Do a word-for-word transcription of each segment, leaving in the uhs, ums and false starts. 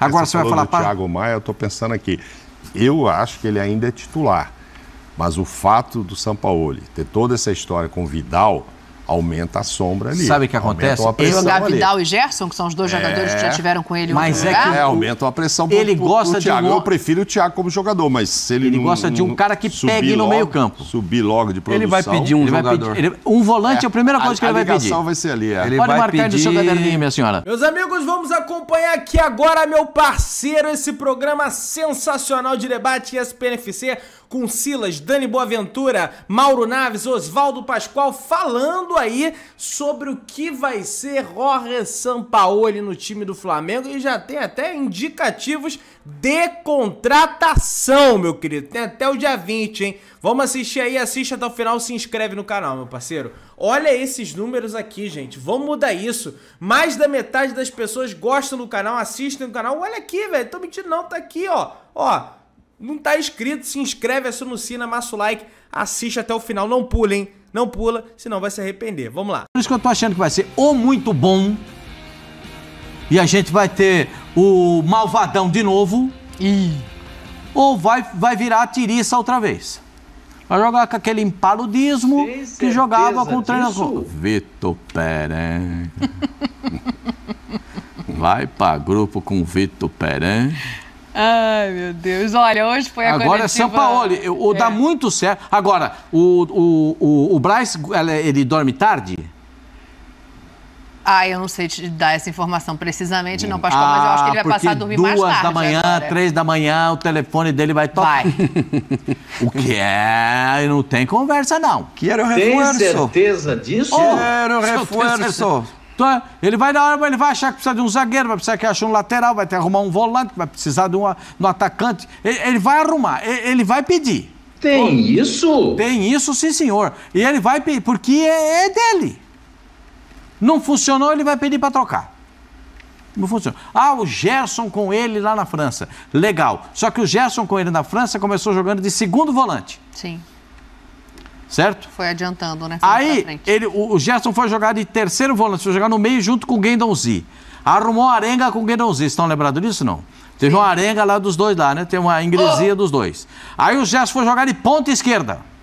Agora você, você vai falar... do Thiago Maia, eu estou pensando aqui. Eu acho que ele ainda é titular. Mas o fato do Sampaoli ter toda essa história com o Vidal aumenta a sombra ali. Sabe o que acontece? Ele jogar Vidal e Gerson, que são os dois é... jogadores que já tiveram com ele. Mas é que é, aumenta a pressão pro, ele pro, gosta pro Thiago. De um... Eu prefiro o Thiago como jogador, mas se ele Ele não, gosta de um cara que pegue no meio-campo. Subir logo de produção. Ele vai pedir um ele jogador. Pedir, ele, um volante é, é a primeira coisa a, que ele vai pedir. A ligação vai ser ali, é. Ele Pode vai marcar pedir... do seu caderninho, minha senhora. Meus amigos, vamos acompanhar aqui agora, meu parceiro, esse programa sensacional de debate E S P N F C, com Silas, Dani Boaventura, Mauro Naves, Oswaldo Pascoal, falando aí sobre o que vai ser Jorge Sampaoli no time do Flamengo, e já tem até indicativos de contratação, meu querido. Tem até o dia vinte, hein? Vamos assistir aí, assiste até o final, se inscreve no canal, meu parceiro. Olha esses números aqui, gente. Vamos mudar isso. Mais da metade das pessoas gostam do canal, assistem no canal. Olha aqui, velho. Tô mentindo não, tá aqui, ó. Ó, não tá inscrito, se inscreve, aciona o sino, amassa o like, assiste até o final. Não pula, hein? Não pula, senão vai se arrepender. Vamos lá. Por isso que eu tô achando que vai ser ou muito bom, e a gente vai ter o malvadão de novo, e... ou vai, vai virar a tiriça outra vez. Vai jogar com aquele impaludismo que jogava com o treinador. Vitor Pereira. Vai pra grupo com o Vitor Pereira. Ai, meu Deus. Olha, hoje foi a Agora coletiva... é Sampaoli. O, é. Dá muito certo. Agora, o, o, o, o Braz, ele dorme tarde? Ah, eu não sei te dar essa informação precisamente, não, Pascoal, ah, mas eu acho que ele vai passar a dormir mais tarde. Duas da manhã, agora. três da manhã, o telefone dele vai tocar. Vai. O que é? Não tem conversa, não. Quero reforço. Tem certeza disso? Oh, Quero reforço. Ele vai na hora, ele vai achar que precisa de um zagueiro, vai precisar que ache um lateral, vai ter que arrumar um volante, vai precisar de, uma, de um atacante. Ele, ele vai arrumar, ele, ele vai pedir. Tem oh, isso? Tem isso, sim, senhor. E ele vai pedir, porque é, é dele. Não funcionou, ele vai pedir para trocar. Não funcionou. Ah, o Gerson com ele lá na França. Legal. Só que o Gerson com ele na França começou jogando de segundo volante. Sim. Certo? Foi adiantando, né? Foi Aí, ele, o, o Gerson foi jogar de terceiro volante, foi jogar no meio junto com o Guendouzi. Arrumou a arenga com o Guendouzi. Estão lembrados disso, não? Teve Sim. uma arenga lá dos dois lá, né? Tem uma ingresia oh. dos dois. Aí o Gerson foi jogar de ponta esquerda.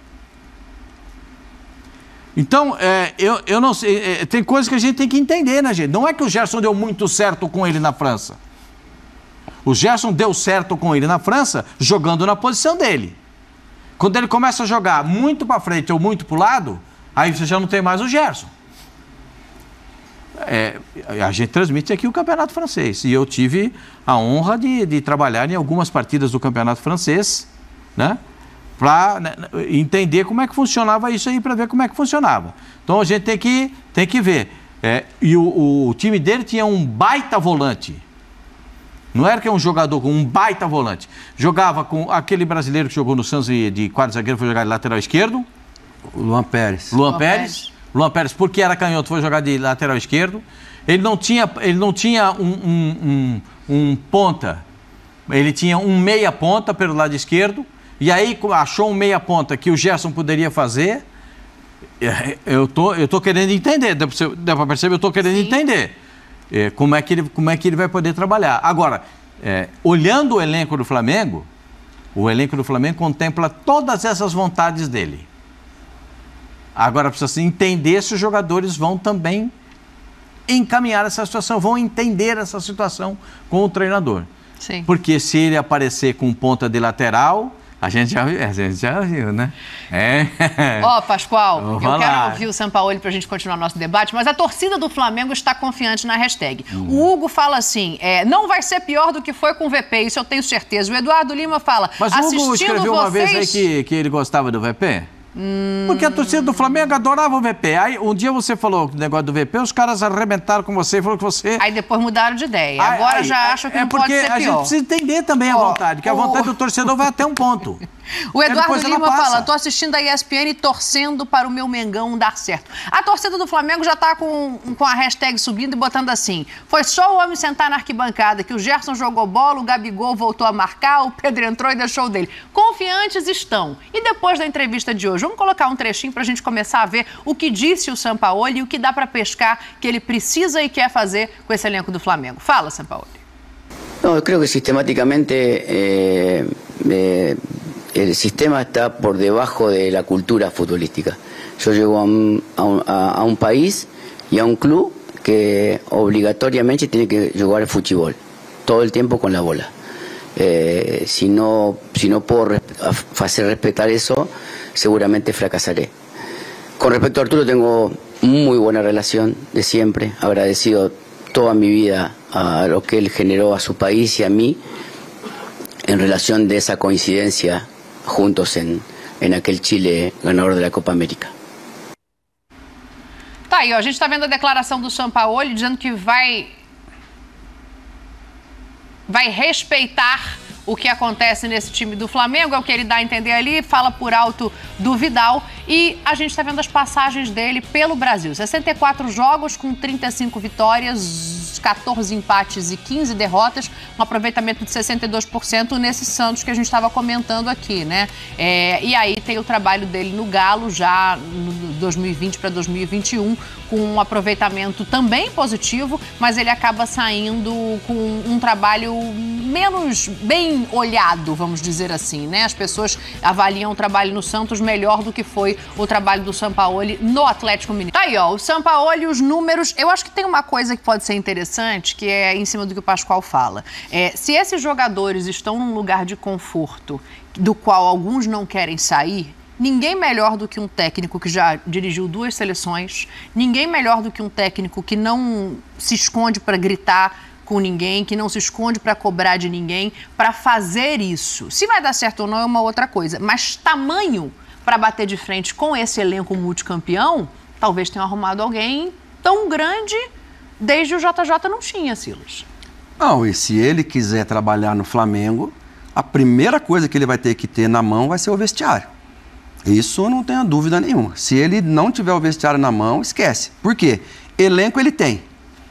Então, é, eu, eu não sei, é, tem coisas que a gente tem que entender, né, gente? Não é que o Gerson deu muito certo com ele na França. O Gerson deu certo com ele na França jogando na posição dele. Quando ele começa a jogar muito para frente ou muito para o lado, aí você já não tem mais o Gerson. É, a gente transmite aqui o Campeonato Francês. E eu tive a honra de, de trabalhar em algumas partidas do Campeonato Francês, né? Para né, entender como é que funcionava isso aí, para ver como é que funcionava. Então a gente tem que, tem que ver. É, e o, o time dele tinha um baita volante. Não era que é um jogador com um baita volante. Jogava com aquele brasileiro que jogou no Santos de quarto zagueiro, foi jogar de lateral esquerdo. Luan Pérez. Luan, Luan Pérez. Pérez. Luan Pérez, porque era canhoto, foi jogar de lateral esquerdo. Ele não tinha, ele não tinha um, um, um, um ponta. Ele tinha um meia ponta pelo lado esquerdo. E aí achou um meia ponta que o Gerson poderia fazer. Eu tô, eu tô querendo entender. Dá para perceber? Eu tô querendo Sim. entender. É, como, é que ele, como é que ele vai poder trabalhar. Agora, é, olhando o elenco do Flamengo, o elenco do Flamengo contempla todas essas vontades dele. Agora precisa se entender se os jogadores vão também encaminhar essa situação, vão entender essa situação com o treinador. Sim. Porque se ele aparecer com ponta de lateral... A gente já viu, a gente já viu, né? É. Ó, oh, Pascoal, Vou eu falar. quero ouvir o Sampaoli pra gente continuar nosso debate, mas a torcida do Flamengo está confiante na hashtag. Hum. O Hugo fala assim, é, não vai ser pior do que foi com o V P, isso eu tenho certeza. O Eduardo Lima fala, mas o Hugo escreveu vocês... uma vez aí que, que ele gostava do V P? Hum... Porque a torcida do Flamengo adorava o V P. Aí um dia você falou o negócio do V P, os caras arrebentaram com você e falaram que você... Aí depois mudaram de ideia. Aí, Agora aí, já acham que é não pode ser pior. É porque a gente precisa entender também oh, a vontade, que a vontade oh. do torcedor vai até um ponto. O Eduardo Lima fala, tô assistindo a E S P N e torcendo para o meu Mengão dar certo. A torcida do Flamengo já tá com, com a hashtag subindo e botando assim, foi só o homem sentar na arquibancada, que o Gerson jogou bola, o Gabigol voltou a marcar, o Pedro entrou e deixou o dele. Confiantes estão. E depois da entrevista de hoje, vamos colocar um trechinho pra gente começar a ver o que disse o Sampaoli e o que dá para pescar que ele precisa e quer fazer com esse elenco do Flamengo. Fala, Sampaoli. No, yo creo que sistemáticamente eh, eh, el sistema está por debajo de la cultura futbolística. Yo llego a un, a un, a un país y a un club que obligatoriamente tiene que jugar al fútbol, todo el tiempo con la bola. Eh, si no, si no puedo res hacer respetar eso, seguramente fracasaré. Con respecto a Arturo, tengo muy buena relación de siempre, agradecido toda mi vida a lo que él generó a su país y a mí en relación de esa coincidencia juntos en, en aquel Chile ganador de la Copa América. Tá aí, ó, a gente está vendo a declaração do Sampaoli dizendo que vai, vai respeitar o que acontece nesse time do Flamengo, é o que ele dá a entender ali, fala por alto do Vidal, e a gente está vendo as passagens dele pelo Brasil. sessenta e quatro jogos com trinta e cinco vitórias, quatorze empates e quinze derrotas, um aproveitamento de sessenta e dois por cento nesse Santos que a gente estava comentando aqui, né? É, e aí tem o trabalho dele no Galo, já no dois mil e vinte para dois mil e vinte e um, com um aproveitamento também positivo, mas ele acaba saindo com um trabalho menos bem olhado, vamos dizer assim, né? As pessoas avaliam o trabalho no Santos melhor do que foi o trabalho do Sampaoli no Atlético Mineiro. Tá aí, ó, o Sampaoli, os números. Eu acho que tem uma coisa que pode ser interessante, que é em cima do que o Pascoal fala. É, se esses jogadores estão num lugar de conforto, do qual alguns não querem sair, ninguém melhor do que um técnico que já dirigiu duas seleções, ninguém melhor do que um técnico que não se esconde para gritar com ninguém, que não se esconde para cobrar de ninguém, para fazer isso. Se vai dar certo ou não é uma outra coisa, mas tamanho para bater de frente com esse elenco multicampeão, talvez tenham arrumado alguém tão grande desde o J J não tinha, Silas. Não, e se ele quiser trabalhar no Flamengo, a primeira coisa que ele vai ter que ter na mão vai ser o vestiário. Isso não tenho dúvida nenhuma. Se ele não tiver o vestiário na mão, esquece. Por quê? Elenco ele tem.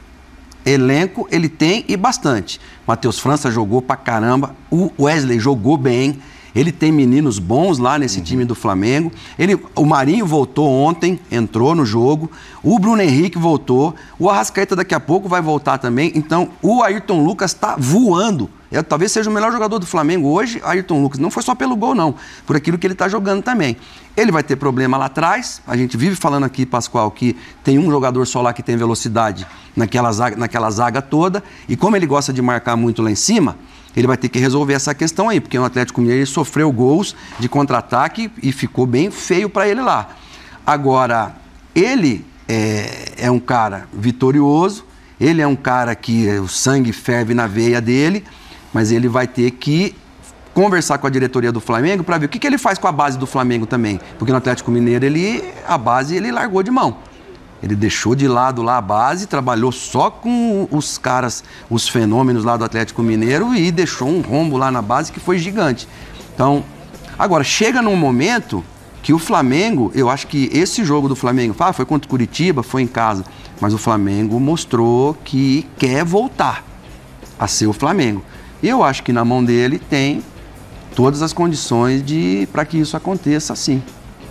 Elenco ele tem e bastante. Matheus França jogou pra caramba, o Wesley jogou bem, ele tem meninos bons lá nesse uhum. time do Flamengo. Ele, o Marinho voltou ontem, entrou no jogo, o Bruno Henrique voltou, o Arrascaeta daqui a pouco vai voltar também. Então o Ayrton Lucas está voando. Eu, talvez seja o melhor jogador do Flamengo hoje, Ayrton Lucas. Não foi só pelo gol, não. Por aquilo que ele está jogando também. Ele vai ter problema lá atrás. A gente vive falando aqui, Pascoal, que tem um jogador só lá que tem velocidade naquela zaga, naquela zaga toda. E como ele gosta de marcar muito lá em cima, ele vai ter que resolver essa questão aí. Porque o Atlético Mineiro sofreu gols de contra-ataque e ficou bem feio para ele lá. Agora, ele é, é um cara vitorioso. Ele é um cara que o sangue ferve na veia dele. Mas ele vai ter que conversar com a diretoria do Flamengo para ver o que, que ele faz com a base do Flamengo também. Porque no Atlético Mineiro, ele, a base ele largou de mão. Ele deixou de lado lá a base, trabalhou só com os caras, os fenômenos lá do Atlético Mineiro e deixou um rombo lá na base que foi gigante. Então, agora, chega num momento que o Flamengo, eu acho que esse jogo do Flamengo, ah, foi contra o Curitiba, foi em casa, mas o Flamengo mostrou que quer voltar a ser o Flamengo. E eu acho que na mão dele tem todas as condições de para que isso aconteça, sim.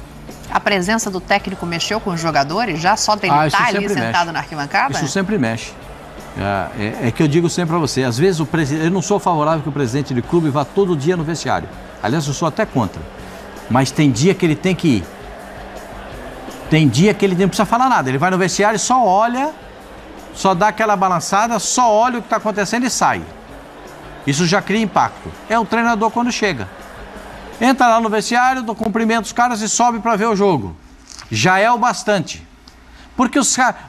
A presença do técnico mexeu com os jogadores? Já só dele ah, estar ali mexe. sentado na arquibancada? Isso sempre mexe. É, é, é que eu digo sempre para você, às vezes o presidente, eu não sou favorável que o presidente de clube vá todo dia no vestiário. Aliás, eu sou até contra. Mas tem dia que ele tem que ir. Tem dia que ele não precisa falar nada. Ele vai no vestiário e só olha, só dá aquela balançada, só olha o que está acontecendo e sai. Isso já cria impacto. É o treinador quando chega. Entra lá no vestiário, cumprimenta os caras e sobe para ver o jogo. Já é o bastante. Porque os caras...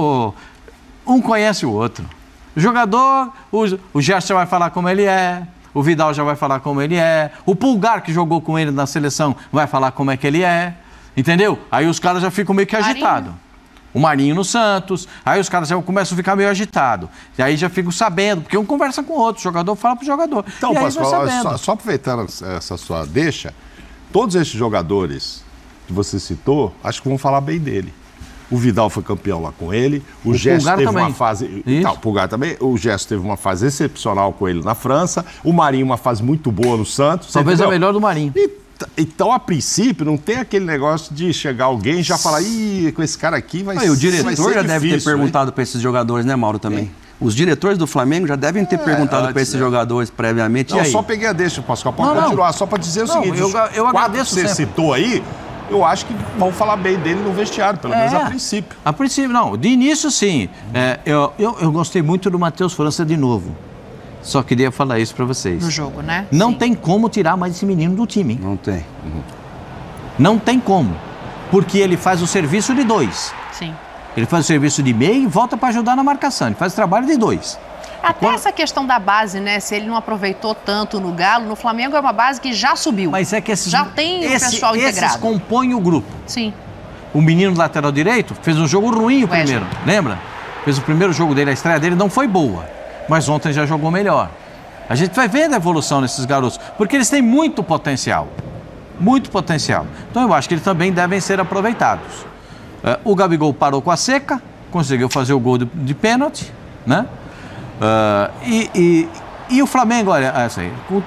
Um conhece o outro. O jogador, o, o Gerson vai falar como ele é, o Vidal já vai falar como ele é, o Pulgar, que jogou com ele na seleção, vai falar como é que ele é. Entendeu? Aí os caras já ficam meio que agitados. O Marinho no Santos, aí os caras já começam a ficar meio agitados. E aí já ficam sabendo, porque um conversa com o outro, o jogador fala pro jogador. Então, e aí Pascoal, só, só aproveitando essa sua deixa, todos esses jogadores que você citou, acho que vão falar bem dele. O Vidal foi campeão lá com ele, o, o Gerson teve também. uma fase... Não, o Pulgar também. O Gerson teve uma fase excepcional com ele na França, o Marinho uma fase muito boa no Santos. Talvez a melhor do Marinho. E, então, a princípio, não tem aquele negócio de chegar alguém e já falar, ih, com esse cara aqui vai, ah, o diretor vai ser já difícil, deve ter perguntado para esses jogadores, né, Mauro, também? Os diretores do Flamengo já devem ter é, perguntado para esses é. jogadores previamente. Não, eu só peguei a deixa, Pascoal, pode não, continuar, não. só para dizer o não, seguinte, eu, eu agradeço que você sempre. citou aí, eu acho que vão falar bem dele no vestiário, pelo é, menos a princípio. A princípio, não. De início, sim. É, eu, eu, eu gostei muito do Matheus França de novo. Só queria falar isso para vocês. No jogo, né? Não sim. tem como tirar mais esse menino do time. Não tem. Uhum. Não tem como. Porque ele faz o serviço de dois. Sim. Ele faz o serviço de meio e volta para ajudar na marcação. Ele faz o trabalho de dois. Até Quando... essa questão da base, né? Se ele não aproveitou tanto no Galo, no Flamengo é uma base que já subiu. Mas é que esses, já tem esse, o pessoal esses integrado. Esses compõem o grupo. Sim. O menino do lateral direito fez um jogo ruim o primeiro, lembra? Fez o primeiro jogo dele, a estreia dele não foi boa. Mas ontem já jogou melhor. A gente vai vendo a evolução nesses garotos, porque eles têm muito potencial. Muito potencial. Então eu acho que eles também devem ser aproveitados. Uh, o Gabigol parou com a seca, conseguiu fazer o gol de, de pênalti, né? Uh, e, e, e o Flamengo, olha, assim,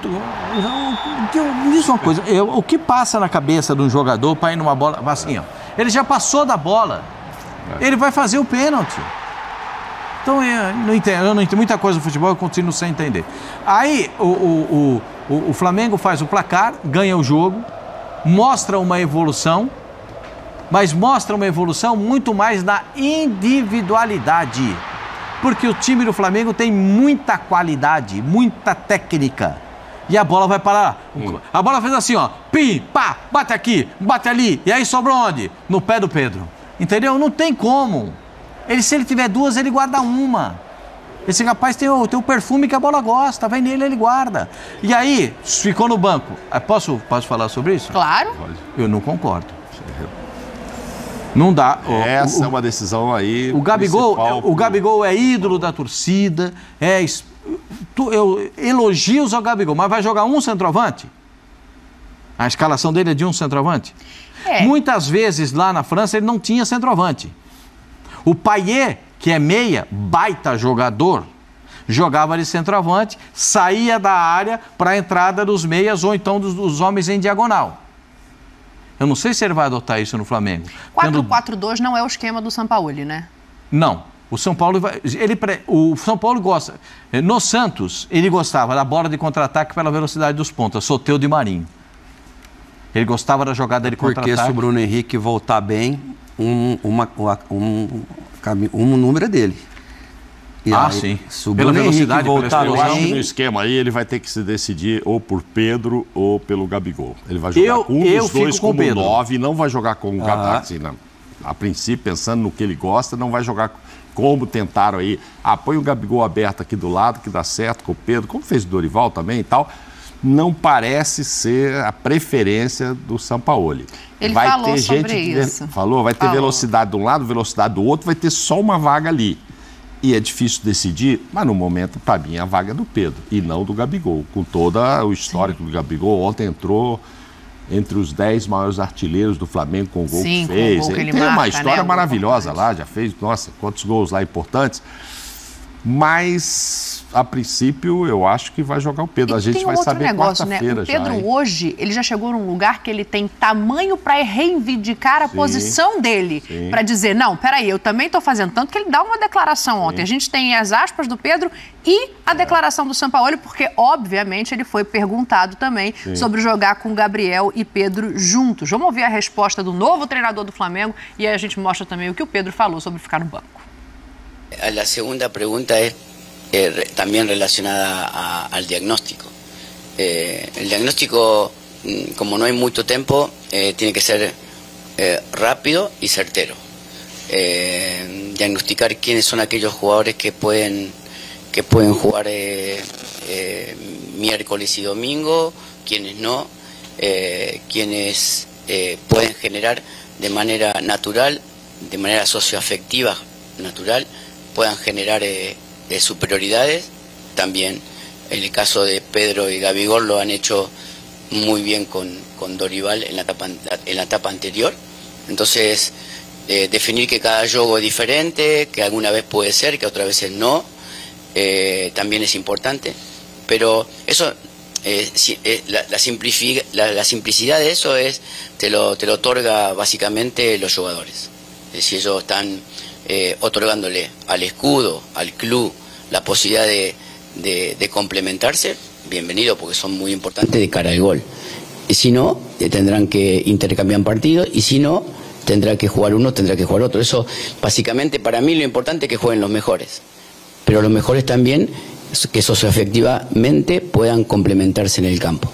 me diz uma coisa, eu, o que passa na cabeça de um jogador para ir numa bola, assim, ó, ele já passou da bola, ele vai fazer o pênalti. Então, eu não entendo, eu não entendo muita coisa do futebol, eu continuo sem entender. Aí, o, o, o, o Flamengo faz o placar, ganha o jogo, mostra uma evolução, mas mostra uma evolução muito mais na individualidade. Porque o time do Flamengo tem muita qualidade, muita técnica. E a bola vai parar. Hum. A bola fez assim, ó, pim, pá, bate aqui, bate ali. E aí sobrou onde? No pé do Pedro. Entendeu? Não tem como. Ele, se ele tiver duas, ele guarda uma. Esse rapaz tem o, tem o perfume que a bola gosta, vai nele, ele guarda. E aí, ficou no banco. Posso, posso falar sobre isso? Claro. Eu não concordo. Não dá. Essa o, o, é uma decisão aí. O Gabigol, o Gabigol é ídolo da torcida, é, tu, eu, elogios ao Gabigol, mas vai jogar um centroavante? A escalação dele é de um centroavante? É. Muitas vezes lá na França ele não tinha centroavante. O Payet, que é meia, baita jogador, jogava de centroavante, saía da área para a entrada dos meias ou então dos, dos homens em diagonal. Eu não sei se ele vai adotar isso no Flamengo. quatro quatro dois não é o esquema do Sampaoli, né? Não. O São Paulo vai, ele, o São Paulo gosta. No Santos, ele gostava da bola de contra-ataque pela velocidade dos pontas, Soteldo e Marinho. Ele gostava da jogada de contra-ataque. Porque se o Bruno Henrique voltar bem, um, uma, um, um número é dele. E ah, aí, sim. Se o Pela Bruno velocidade, Henrique voltar eu bem... acho que no esquema aí ele vai ter que se decidir ou por Pedro ou pelo Gabigol. Ele vai jogar eu, com um dos dois como nove, não vai jogar com o ah. Gaddafi, assim, não. A princípio, pensando no que ele gosta, não vai jogar como tentaram aí. Ah, põe o Gabigol aberto aqui do lado, que dá certo com o Pedro, como fez o Dorival também e tal. Não parece ser a preferência do Sampaoli. Ele vai falou ter sobre gente isso. Falou, vai ter falou. velocidade de um lado, velocidade do outro, vai ter só uma vaga ali. E é difícil decidir, mas no momento, para mim, a vaga é do Pedro e não do Gabigol. Com todo o histórico Sim. do Gabigol, ontem entrou entre os dez maiores artilheiros do Flamengo com o gol Sim, que fez. Com o gol que ele tem marca, uma história né? maravilhosa lá, já fez, nossa, quantos gols lá importantes. Mas, a princípio, eu acho que vai jogar o Pedro. E a gente tem um vai outro saber negócio, né? quarta-feira já. O Pedro hein? hoje, ele já chegou num lugar que ele tem tamanho para reivindicar a Sim, posição dele. Para dizer, não, peraí, eu também estou fazendo. Tanto que ele dá uma declaração ontem. Sim. A gente tem as aspas do Pedro e a é. declaração do Sampaoli, porque, obviamente, ele foi perguntado também Sim. sobre jogar com Gabriel e Pedro juntos. Vamos ouvir a resposta do novo treinador do Flamengo e aí a gente mostra também o que o Pedro falou sobre ficar no banco. A segunda pergunta é Eh, también relacionada a, al diagnóstico. Eh, el diagnóstico, como no hay mucho tiempo, eh, tiene que ser eh, rápido y certero. Eh, diagnosticar quiénes son aquellos jugadores que pueden, que pueden jugar eh, eh, miércoles y domingo, quiénes no, eh, quiénes eh, pueden generar de manera natural, de manera socioafectiva natural, puedan generar eh, de superioridades. También en el caso de Pedro y Gabigol lo han hecho muy bien con, con Dorival en la etapa, en la etapa anterior. Entonces, eh, definir que cada juego es diferente, que alguna vez puede ser, que otras veces no, eh, también es importante. Pero eso, eh, si, eh, la, la, simplifi la, la simplicidad de eso es te lo, te lo otorga básicamente los jugadores. Es decir, ellos están Eh, otorgándole al escudo, al club, la posibilidad de, de, de complementarse, bienvenido, porque son muy importantes de cara al gol. Y si no, tendrán que intercambiar partidos, y si no, tendrá que jugar uno, tendrá que jugar otro. Eso, básicamente, para mí lo importante es que jueguen los mejores. Pero los mejores también, que socioafectivamente puedan complementarse en el campo.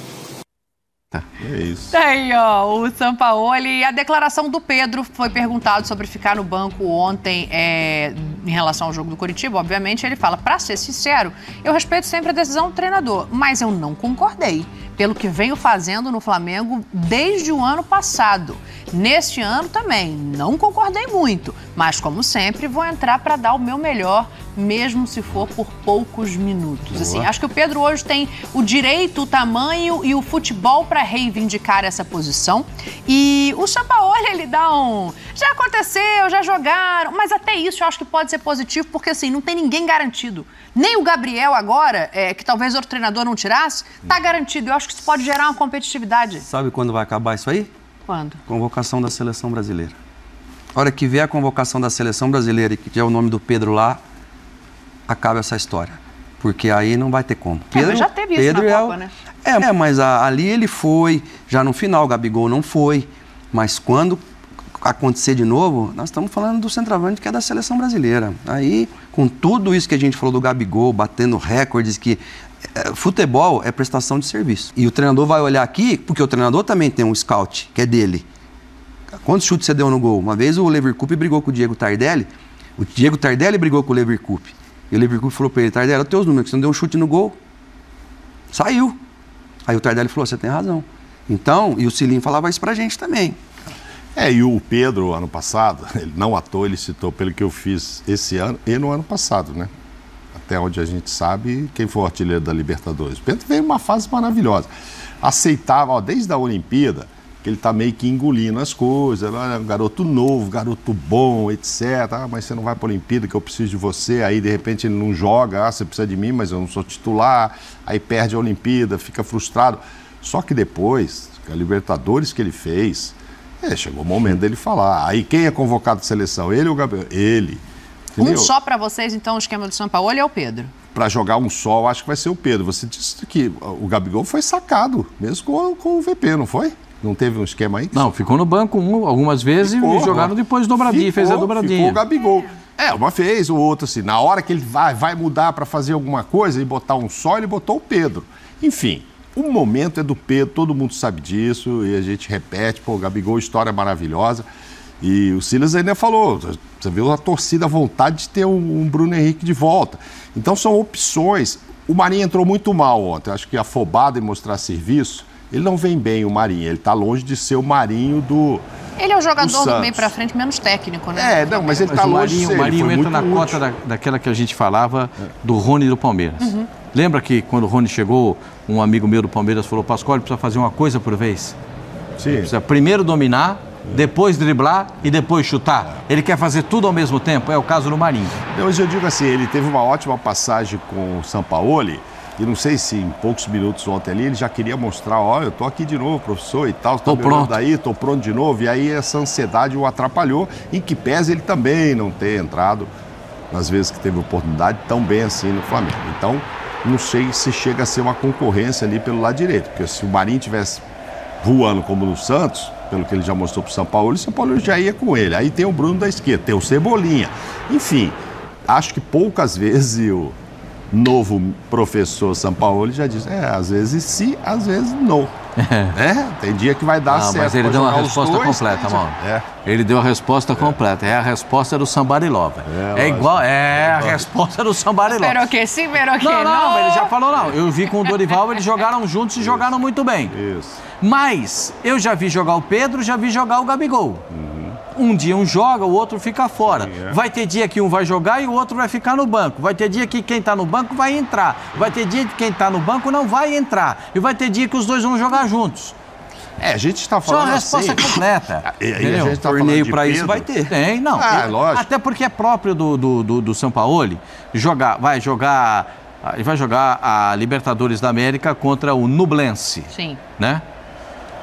É isso. Tá aí, ó, o Sampaoli. A declaração do Pedro foi perguntado sobre ficar no banco ontem é, em relação ao jogo do Coritiba. Obviamente, ele fala, pra ser sincero, eu respeito sempre a decisão do treinador, mas eu não concordei pelo que venho fazendo no Flamengo desde o ano passado. Neste ano também, não concordei muito, mas como sempre, vou entrar para dar o meu melhor, mesmo se for por poucos minutos. Assim, acho que o Pedro hoje tem o direito, o tamanho e o futebol para reivindicar essa posição. E o Sampaoli, ele dá um... Já aconteceu, já jogaram, mas até isso eu acho que pode ser positivo, porque assim, não tem ninguém garantido. Nem o Gabriel agora, é, que talvez outro treinador não tirasse, tá garantido. Eu acho que isso pode gerar uma competitividade. Sabe quando vai acabar isso aí? Quando? Convocação da Seleção Brasileira. A hora que vier a convocação da Seleção Brasileira e que tiver o nome do Pedro lá, acaba essa história. Porque aí não vai ter como. É, Pedro, mas já teve isso Pedro na é Copa, o... né? É, mas a, ali ele foi, já no final, o Gabigol não foi. Mas quando acontecer de novo, nós estamos falando do centroavante que é da Seleção Brasileira. Aí, com tudo isso que a gente falou do Gabigol, batendo recordes que... É, futebol é prestação de serviço. E o treinador vai olhar aqui, porque o treinador também tem um scout, que é dele. Quantos chutes você deu no gol? Uma vez o Leverkusen brigou com o Diego Tardelli, o Diego Tardelli brigou com o Leverkusen. E o Leverkusen falou para ele, Tardelli, olha os teus números, você não deu um chute no gol. Saiu. Aí o Tardelli falou, você tem razão. Então, e o Cilinho falava isso pra gente também. É, e o Pedro, ano passado, ele não à toa, ele citou pelo que eu fiz esse ano e no ano passado, né? Até onde a gente sabe, quem foi o artilheiro da Libertadores. O Pedro veio uma fase maravilhosa. Aceitava, ó, desde a Olimpíada, que ele tá meio que engolindo as coisas, é um garoto novo, garoto bom, etcétera. Ah, mas você não vai para a Olimpíada, que eu preciso de você. Aí, de repente, ele não joga. Ah, você precisa de mim, mas eu não sou titular. Aí perde a Olimpíada, fica frustrado. Só que depois, a Libertadores que ele fez, é, chegou o momento dele falar. Aí quem é convocado de seleção? Ele ou o Gabriel? Ele. Entendeu? Um só para vocês, então, o esquema do Sampaoli é o Pedro. Para jogar um só, eu acho que vai ser o Pedro. Você disse que o Gabigol foi sacado, mesmo com, com o V P, não foi? Não teve um esquema aí? Não, ficou no banco um, algumas vezes ficou, e jogaram depois dobradinha, ficou, fez a dobradinha. Ficou o Gabigol. É, uma vez ou outra, assim. Na hora que ele vai, vai mudar para fazer alguma coisa e botar um só, ele botou o Pedro. Enfim, o momento é do Pedro, todo mundo sabe disso e a gente repete. Pô, o Gabigol, história maravilhosa. E o Silas ainda falou, você viu a torcida, a vontade de ter um, um Bruno Henrique de volta. Então são opções. O Marinho entrou muito mal ontem, acho que afobado em mostrar serviço. Ele não vem bem, o Marinho, ele está longe de ser o Marinho do Ele é o jogador do, do meio para frente menos técnico, né? É, não, mas ele está longe de ser. O Marinho entra na útil. cota da, daquela que a gente falava do Rony do Palmeiras. Uhum. Lembra que quando o Rony chegou, um amigo meu do Palmeiras falou, Pascoal, ele precisa fazer uma coisa por vez. Sim. Ele precisa primeiro dominar, depois driblar e depois chutar. Ele quer fazer tudo ao mesmo tempo, é o caso do Marinho. Não, mas eu digo assim, ele teve uma ótima passagem com o Sampaoli, e não sei se em poucos minutos ontem ali ele já queria mostrar, olha, eu tô aqui de novo, professor, e tal, tô pronto aí, tô pronto de novo, e aí essa ansiedade o atrapalhou, em que pese ele também não ter entrado, nas vezes que teve oportunidade, tão bem assim no Flamengo. Então, não sei se chega a ser uma concorrência ali pelo lado direito, porque se o Marinho tivesse voando como no Santos, pelo que ele já mostrou pro São Paulo, o São Paulo já ia com ele. Aí tem o Bruno da esquerda, tem o Cebolinha. Enfim, acho que poucas vezes o novo professor Sampaoli já disse, é, às vezes sim, às vezes não. É, é tem dia que vai dar não, certo. Mas ele deu uma resposta dois, completa, mano. É. Ele deu a resposta é. completa. É a resposta do Somebody Lover. É, é igual, é, é a resposta do Somebody Lover. Pero que sim, pero que não. Não, não, ele já falou não. Eu vi com o Dorival, eles jogaram juntos e Isso. jogaram muito bem. Isso. Mas eu já vi jogar o Pedro, já vi jogar o Gabigol. Uhum. Um dia um joga, o outro fica fora. É. Vai ter dia que um vai jogar e o outro vai ficar no banco. Vai ter dia que quem está no banco vai entrar. Vai ter dia que quem está no banco não vai entrar. E vai ter dia que os dois vão jogar juntos. É, a gente está falando Só a resposta assim, completa. E, e a gente tá torneio para isso vai ter. Tem, não. Ah, eu, lógico. Até porque é próprio do, do, do, do Sampaoli jogar, vai jogar, vai jogar a Libertadores da América contra o Nublense. Sim. Né?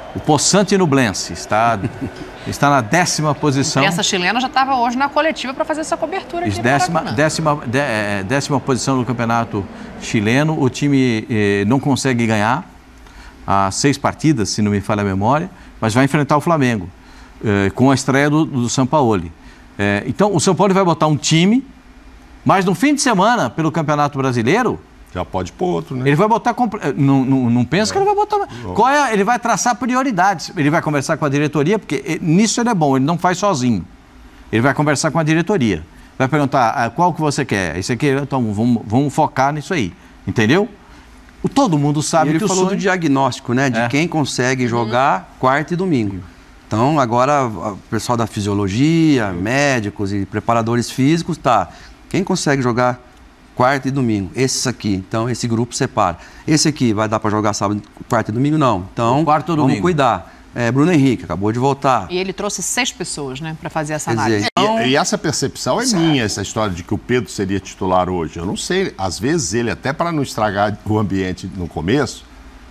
O Poçante Nublense está, está na décima posição. A imprensa chilena já estava hoje na coletiva para fazer essa cobertura aqui. Décima, décima, de, décima posição do campeonato chileno. O time eh, não consegue ganhar há seis partidas, se não me falha a memória, mas vai enfrentar o Flamengo eh, com a estreia do, do Sampaoli. Eh, então, o São Paulo vai botar um time, mas no fim de semana, pelo Campeonato Brasileiro... Já pode pôr outro, né? Ele vai botar... Não, não, não pensa é. que ele vai botar... Qual é? Ele vai traçar prioridades. Ele vai conversar com a diretoria, porque nisso ele é bom, ele não faz sozinho. Ele vai conversar com a diretoria. Vai perguntar, ah, qual que você quer? Esse aqui, então vamos, vamos focar nisso aí. Entendeu? Todo mundo sabe e ele que o falou sonho... do diagnóstico, né? De é. quem consegue jogar hum. quarta e domingo. Então, agora, o pessoal da fisiologia, médicos e preparadores físicos, tá. Quem consegue jogar quarta e domingo? Esses aqui. Então, esse grupo separa. Esse aqui vai dar para jogar sábado, quarta e domingo? Não. Então, quarto vamos domingo. cuidar. É, Bruno Henrique acabou de voltar. E ele trouxe seis pessoas, né, para fazer essa Quer análise. Dizer, então... e, e essa percepção é certo. minha, essa história de que o Pedro seria titular hoje. Eu não sei. Às vezes ele, até para não estragar o ambiente no começo,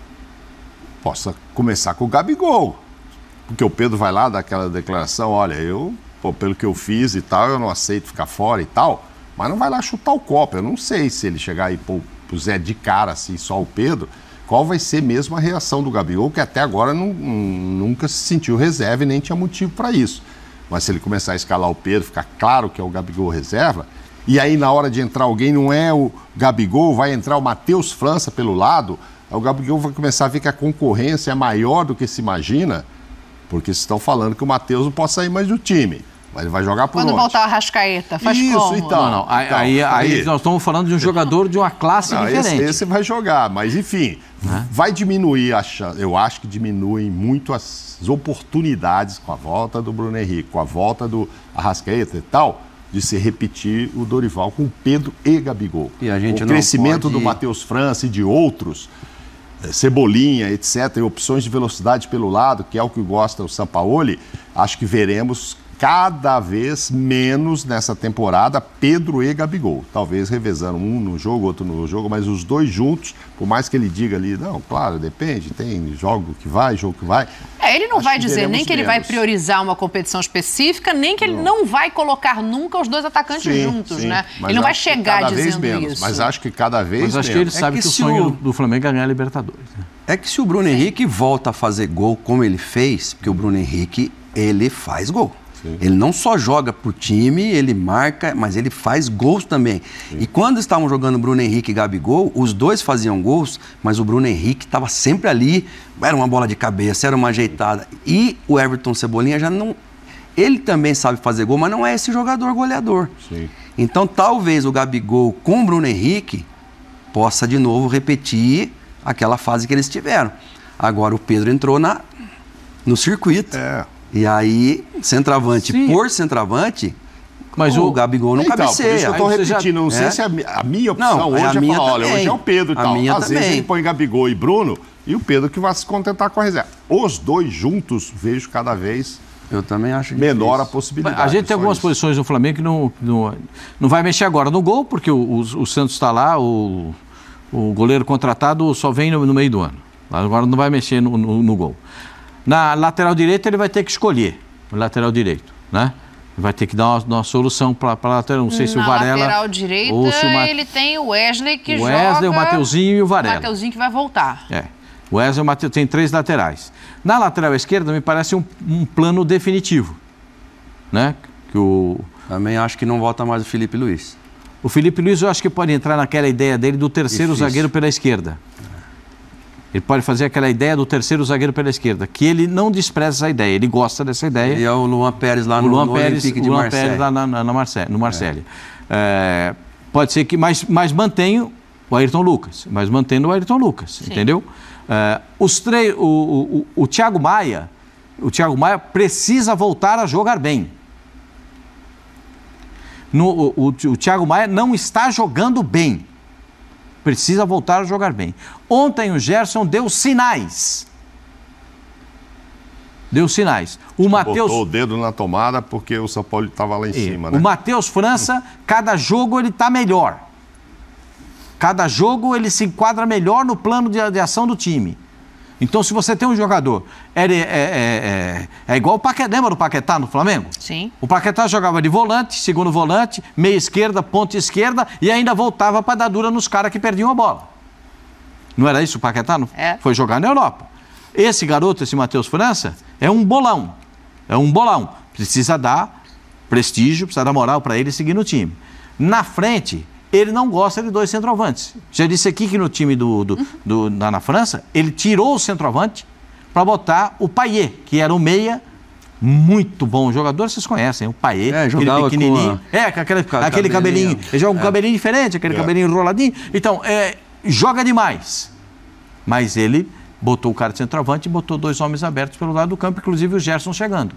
possa começar com o Gabigol. Porque o Pedro vai lá dar aquela declaração, olha, eu, pô, pelo que eu fiz e tal, eu não aceito ficar fora e tal. Mas não vai lá chutar o copo. Eu não sei se ele chegar e pô, puser de cara assim, só o Pedro, qual vai ser mesmo a reação do Gabigol, que até agora não, nunca se sentiu reserva e nem tinha motivo para isso. Mas se ele começar a escalar o Pedro, ficar claro que é o Gabigol reserva, e aí na hora de entrar alguém não é o Gabigol, vai entrar o Matheus França pelo lado, o Gabigol vai começar a ver que a concorrência é maior do que se imagina, porque vocês estão falando que o Matheus não pode sair mais do time. Mas ele vai jogar por Quando onde? voltar a Arrascaeta, faz Isso, como? então. Não, não. Aí, então, aí, aí, aí nós estamos falando de um jogador de uma classe não, diferente. Esse, esse vai jogar, mas enfim, é? vai diminuir a chance. Eu acho que diminuem muito as oportunidades com a volta do Bruno Henrique, com a volta do Arrascaeta e tal, de se repetir o Dorival com Pedro e Gabigol. E a gente o não crescimento pode... do Matheus França e de outros, Cebolinha, etcétera, e opções de velocidade pelo lado, que é o que gosta o Sampaoli, acho que veremos cada vez menos nessa temporada Pedro e Gabigol. Talvez revezando um no jogo, outro no jogo, mas os dois juntos, por mais que ele diga ali, não, claro, depende, tem jogo que vai, jogo que vai. É, ele não vai dizer nem que ele menos. vai priorizar uma competição específica, nem que ele não, não vai colocar nunca os dois atacantes sim, juntos, sim. né? Mas ele não vai chegar cada dizendo vez menos, isso. Mas acho que cada vez mas acho menos. que ele sabe é que, que o que sonho o... do Flamengo é ganhar a Libertadores. Né? É que se o Bruno Henrique volta a fazer gol como ele fez, porque o Bruno Henrique, ele faz gol. Sim. Ele não só joga pro time, ele marca, mas ele faz gols também. Sim. E quando estavam jogando Bruno Henrique e Gabigol, os dois faziam gols, mas o Bruno Henrique estava sempre ali, era uma bola de cabeça, era uma ajeitada. E o Everton Cebolinha já não... Ele também sabe fazer gol, mas não é esse jogador goleador. Sim. Então talvez o Gabigol com o Bruno Henrique possa de novo repetir aquela fase que eles tiveram. Agora o Pedro entrou na, no circuito. É. E aí, centroavante Sim. por centroavante, mas o, o Gabigol não então, cabeceia. Por isso eu estou repetindo, já... não sei é? se a, a minha opção não, hoje é, a minha falar, olha, hoje é o Pedro e tal. Às também. vezes ele põe Gabigol e Bruno, e o Pedro que vai se contentar com a reserva. Os dois juntos, vejo cada vez eu também acho menor difícil. a possibilidade. A gente tem algumas isso. posições no Flamengo que não, não, não vai mexer agora no gol, porque o, o, o Santos está lá, o, o goleiro contratado só vem no, no meio do ano. Agora não vai mexer no, no, no gol. Na lateral direita ele vai ter que escolher o lateral direito, né? Vai ter que dar uma, uma solução para a lateral, não sei se Na o Varela... Na lateral direita ou se o Ma... ele tem o Wesley que o joga... O Wesley, o Mateuzinho e o Varela. O Mateuzinho que vai voltar. É, o Wesley e o Mateuzinho tem três laterais. Na lateral esquerda me parece um, um plano definitivo, né? Que o... Também acho que não volta mais o Felipe Luiz. O Felipe Luiz eu acho que pode entrar naquela ideia dele do terceiro Difícil. zagueiro pela esquerda. Ele pode fazer aquela ideia do terceiro zagueiro pela esquerda, que ele não despreza essa ideia, ele gosta dessa ideia. E é o Luan Pérez lá no, Luan no Pérez, Olympique de Luan Marseille. Pérez lá na, na, na Marseille, no Marseille. É. É, pode ser que, mas, mas mantenho o Ayrton Lucas, mas mantendo o Ayrton Lucas, Sim. entendeu? É, os três, o, o, o, o Thiago Maia, o Thiago Maia precisa voltar a jogar bem. No, o, o, o Thiago Maia não está jogando bem. Precisa voltar a jogar bem. Ontem o Gerson deu sinais. Deu sinais. O Matheus... Botou o dedo na tomada porque o São Paulo estava lá em é. cima, né? O Matheus França, cada jogo ele está melhor. Cada jogo ele se enquadra melhor no plano de, de ação do time. Então, se você tem um jogador, é, é, é, é igual o Paquetá, lembra do Paquetá no Flamengo? Sim. O Paquetá jogava de volante, segundo volante, meia esquerda, ponta esquerda e ainda voltava para dar dura nos caras que perdiam a bola. Não era isso o Paquetá? Não? É. Foi jogar na Europa. Esse garoto, esse Matheus França, é um bolão. É um bolão. Precisa dar prestígio, precisa dar moral para ele seguir no time. Na frente, ele não gosta de dois centroavantes. Já disse aqui que no time do, do, do, da, na França, ele tirou o centroavante para botar o Payet, que era o meia, muito bom jogador, vocês conhecem, o Payet, é, aquele pequenininho. Com a... É, com aquele, com aquele cabelinho. cabelinho. Ele joga um é. cabelinho diferente, aquele é. cabelinho enroladinho. Então, é, joga demais. Mas ele botou o cara de centroavante e botou dois homens abertos pelo lado do campo, inclusive o Gerson chegando.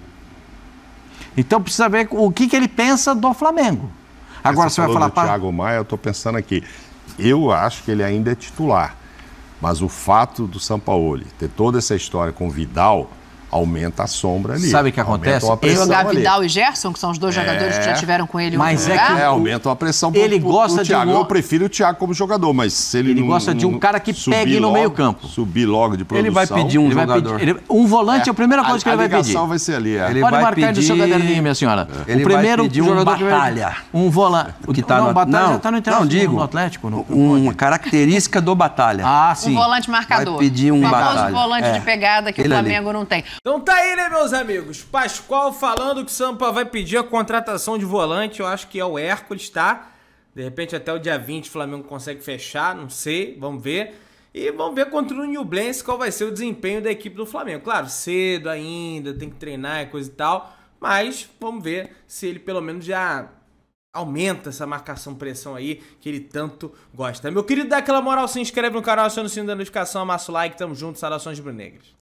Então, precisa ver o que, que ele pensa do Flamengo. Agora você, você vai falar... do Thiago Maia, eu estou pensando aqui. Eu acho que ele ainda é titular. Mas o fato do Sampaoli ter toda essa história com o Vidal aumenta a sombra ali. Sabe o que acontece? Ele jogar Vidal e Gerson, que são os dois é... jogadores que já tiveram com ele. Mas é que é, aumenta a pressão pro, ele pro, gosta pro Thiago. De um... Eu prefiro o Thiago como jogador, mas se ele Ele não, gosta de um cara que pegue no logo, meio campo. Subir logo de produção. Ele vai pedir um ele jogador. Pedir, ele, um volante é, é a primeira coisa a, que ele vai pedir. A ligação vai ser ali. É. Ele Pode vai marcar pedir... no seu caderninho, minha senhora. Ele o primeiro vai pedir um jogador batalha. Que vai... Um volante. Que tá não, no... batalha não, já tá no Internacional, não, digo, no Atlético. No... Uma característica do batalha. Ah, sim. Um volante marcador. Vai pedir um o famoso batalha. volante é. de pegada que ele o Flamengo ali. não tem. Então tá aí, né, meus amigos? Pascoal falando que o Sampa vai pedir a contratação de volante. Eu acho que é o Hércules, tá? De repente até o dia vinte o Flamengo consegue fechar, não sei, vamos ver. E vamos ver contra o Newblense qual vai ser o desempenho da equipe do Flamengo. Claro, cedo ainda, tem que treinar e coisa e tal. Mas vamos ver se ele pelo menos já aumenta essa marcação-pressão aí que ele tanto gosta. Meu querido, dá aquela moral, se inscreve no canal, aciona o sininho da notificação, amassa o like, tamo junto, saudações rubro-negras.